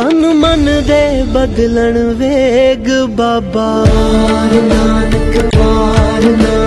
तन मन दे बदलन वेग बाबा नानक वार नानक